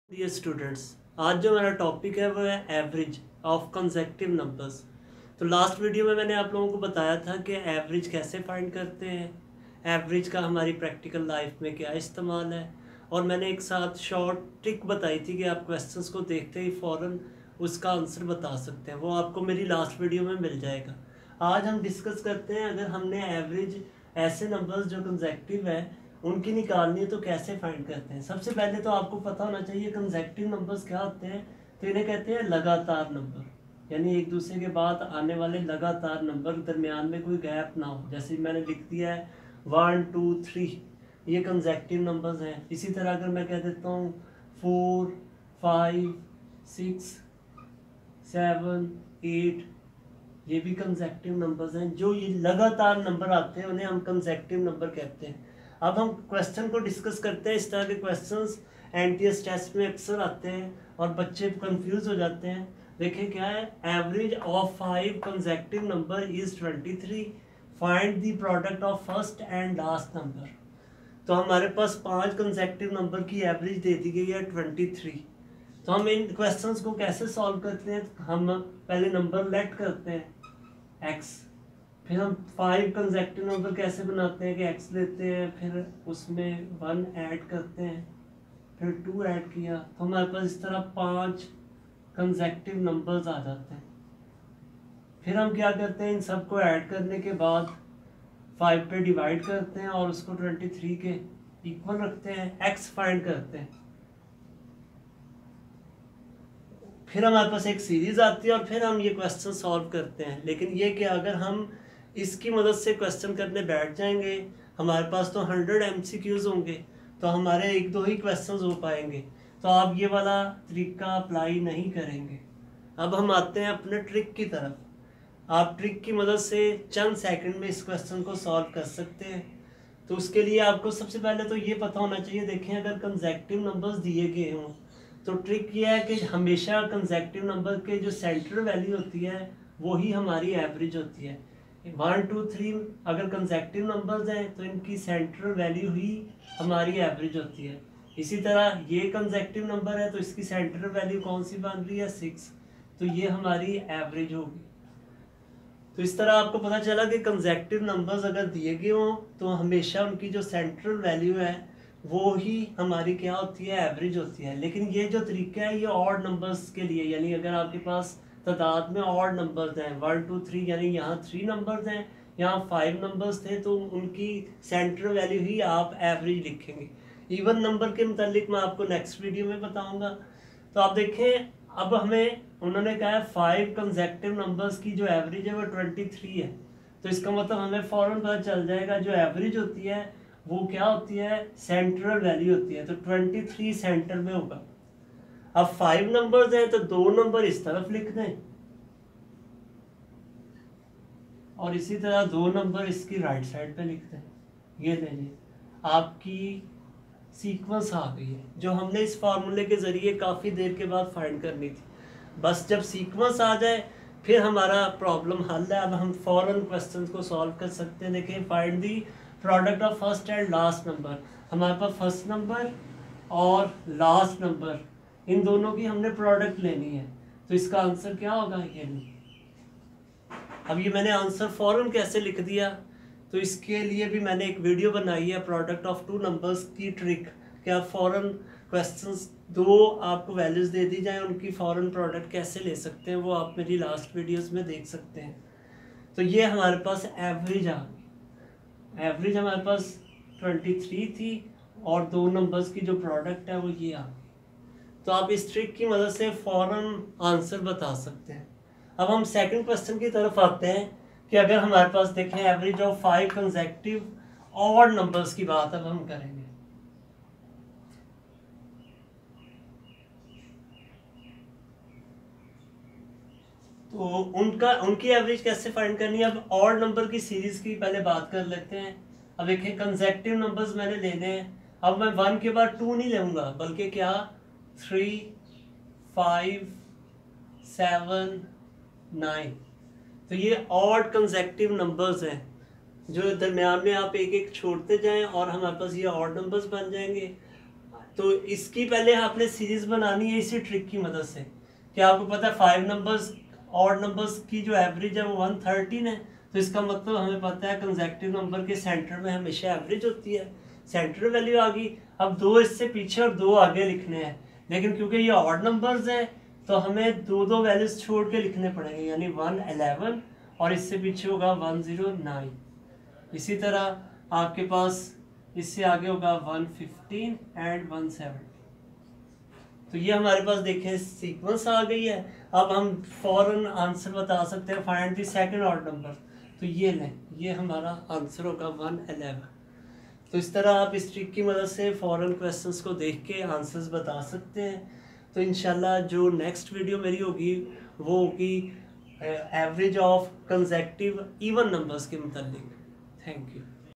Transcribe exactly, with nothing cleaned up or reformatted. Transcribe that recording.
Dear students, आज जो हमारा टॉपिक है वो है एवरेज ऑफ कंसेक्टिव नंबर्स। तो लास्ट वीडियो में मैंने आप लोगों को बताया था कि एवरेज कैसे फाइंड करते हैं, एवरेज का हमारी प्रैक्टिकल लाइफ में क्या इस्तेमाल है, और मैंने एक साथ शॉर्ट ट्रिक बताई थी कि आप क्वेश्चंस को देखते ही फ़ौरन उसका आंसर बता सकते हैं। वो आपको मेरी लास्ट वीडियो में मिल जाएगा। आज हम डिस्कस करते हैं, अगर हमने एवरेज ऐसे नंबर्स जो कंसेक्टिव है उनकी निकालनी है तो कैसे फाइंड करते हैं। सबसे पहले तो आपको पता होना चाहिए कंसेक्टिव नंबर्स क्या होते हैं। तो इन्हें कहते हैं लगातार नंबर, यानी एक दूसरे के बाद आने वाले लगातार नंबर, दरमियान में कोई गैप ना हो। जैसे मैंने लिख दिया है वन टू थ्री, ये कंसेक्टिव नंबर्स हैं। इसी तरह अगर मैं कह देता हूँ four five six seven eight, ये भी कंसेक्टिव नंबर्स हैं। जो ये लगातार नंबर आते हैं उन्हें हम कंसेक्टिव नंबर कहते हैं। अब हम क्वेश्चन को डिस्कस करते हैं। इस तरह के क्वेश्चंस एनटीएस टेस्ट में अक्सर आते हैं और बच्चे कंफ्यूज हो जाते हैं। देखिए क्या है, average of five consecutive number is twenty three, find the product of first and last number. तो हमारे पास पांच कंसेक्टिव नंबर की एवरेज दे दी गई है ट्वेंटी थ्री। तो हम इन क्वेश्चंस को कैसे सॉल्व करते हैं, हम पहले नंबर लेट करते हैं एक्स, फिर हम फाइव कंसेक्टिव नंबर कैसे बनाते हैं कि एक्स लेते हैं, फिर उसमें वन ऐड करते हैं, फिर टू ऐड किया, तो हमारे पास इस तरह पांच कंसेक्टिव नंबर्स आ जाते हैं। फिर हम क्या करते हैं, इन सबको ऐड करने के बाद फाइव पे डिवाइड करते हैं और उसको ट्वेंटी थ्री के इक्वल रखते हैं, एक्स फाइंड करते हैं। फिर हमारे पास एक सीरीज आती है और फिर हम ये क्वेश्चन सॉल्व करते हैं। लेकिन ये कि अगर हम इसकी मदद से क्वेश्चन करने बैठ जाएंगे, हमारे पास तो हंड्रेड एमसीक्यूज होंगे, तो हमारे एक दो ही क्वेश्चंस हो पाएंगे। तो आप ये वाला तरीका अप्लाई नहीं करेंगे। अब हम आते हैं अपने ट्रिक की तरफ। आप ट्रिक की मदद से चंद सेकंड में इस क्वेश्चन को सॉल्व कर सकते हैं। तो उसके लिए आपको सबसे पहले तो ये पता होना चाहिए, देखें अगर कंसेक्टिव नंबर्स दिए गए हों तो ट्रिक ये है कि हमेशा कंसेक्टिव नंबर के जो सेंटर वैल्यू होती है वही हमारी एवरेज होती है। वन टू थ्री अगर कंसेक्टिव नंबर्स हैं तो इनकी सेंटर वैल्यू ही हमारी एवरेज होती है। इसी तरह ये कंसेक्टिव नंबर है तो इसकी सेंटर वैल्यू कौन सी बन रही है, सिक्स, तो ये हमारी एवरेज होगी। तो इस तरह आपको पता चला कि कंसेक्टिव नंबर्स अगर दिए गए हों तो हमेशा उनकी जो सेंट्रल वैल्यू है वो ही हमारी क्या होती है, एवरेज होती है। लेकिन ये जो तरीका है ये ऑड नंबर्स के लिए, यानी अगर आपके पास तादाद में ऑड नंबर्स हैं वन टू थ्री, यानी यहाँ थ्री नंबर्स हैं, यहाँ फाइव नंबर्स थे, तो उनकी सेंट्रल वैल्यू ही आप एवरेज लिखेंगे। इवन नंबर के मुतालिक मैं आपको नेक्स्ट वीडियो में बताऊँगा। तो आप देखें, अब हमें उन्होंने कहा है फाइव कंसेक्टिव नंबर्स की जो एवरेज है वो ट्वेंटी थ्री है। तो इसका मतलब हमें फ़ौरन पता चल जाएगा जो एवरेज होती है वो क्या होती है, सेंट्रल वैल्यू होती है। तो ट्वेंटी थ्री सेंटर में होगा। अब फाइव नंबर्स हैं तो दो नंबर इस तरफ लिख दें और इसी तरह दो नंबर इसकी राइट साइड पे लिख दें। ये लीजिए आपकी सीक्वेंस आ गई है जो हमने इस फार्मूले के जरिए काफ़ी देर के बाद फाइंड करनी थी। बस जब सीक्वेंस आ जाए फिर हमारा प्रॉब्लम हल है। अब हम फॉरन क्वेश्चन को सॉल्व कर सकते हैं। देखिए, find the product of first and last number. हमारे पास फर्स्ट नंबर और लास्ट नंबर, इन दोनों की हमने प्रोडक्ट लेनी है। तो इसका आंसर क्या होगा, ये नहीं। अब ये मैंने आंसर फॉरन कैसे लिख दिया, तो इसके लिए भी मैंने एक वीडियो बनाई है, प्रोडक्ट ऑफ टू नंबर्स की ट्रिक। कि आप फॉरन क्वेश्चंस, दो आपको वैल्यूज दे दी जाए, उनकी फॉरन प्रोडक्ट कैसे ले सकते हैं, वो आप मेरी लास्ट वीडियोस में देख सकते हैं। तो ये हमारे पास एवरेज आ गई। एवरेज हमारे पास ट्वेंटी थ्री थी और दो नंबर्स की जो प्रोडक्ट है वो ये आ गई। तो आप इस ट्रिक की मदद से फॉरन आंसर बता सकते हैं। अब हम सेकंड क्वेश्चन की तरफ आते हैं कि अगर हमारे पास देखें average of five consecutive odd numbers की बात अब हम करेंगे। तो उनका उनकी एवरेज कैसे फाइंड करनी है। अब ऑड नंबर की सीरीज की पहले बात कर लेते हैं। अब देखिए कंसेक्टिव नंबर्स मैंने लेने हैं। अब मैं वन के बाद टू नहीं लूंगा, बल्कि क्या, थ्री फाइव सेवन नाइन। तो ये ऑड कंसेक्टिव नंबर्स हैं जो दरमियान में आप एक एक छोड़ते जाएं और हमारे पास ये ऑड नंबर्स बन जाएंगे। तो इसकी पहले आपने सीरीज बनानी है इसी ट्रिक की मदद से कि आपको पता है फाइव नंबर्स ऑड नंबर्स की जो एवरेज है वो वन थर्टीन है, तो इसका मतलब हमें पता है कंसेक्यूटिव नंबर के सेंटर में हमेशा एवरेज होती है, सेंटर वैल्यू आ गई। अब दो इससे पीछे और दो आगे लिखने हैं, लेकिन क्योंकि ये ऑड नंबर्स हैं तो हमें दो दो वैल्यूज छोड़ के लिखने पड़ेंगे, यानी वन इलेवन और इससे पीछे होगा वन जीरो नाइन। इसी तरह आपके पास इससे आगे होगा one fifteen and one seven. तो ये हमारे पास देखें सीक्वेंस आ गई है। अब हम फौरन आंसर बता सकते हैं, find the second odd number. तो ये लें, ये हमारा आंसर होगा वन इलेवन। तो इस तरह आप इस ट्रिक की मदद से फौरन क्वेश्चंस को देख के आंसर्स बता सकते हैं। तो इंशाल्लाह जो नेक्स्ट वीडियो मेरी होगी वो होगी average of consecutive even numbers के मुतालिक। Thank you.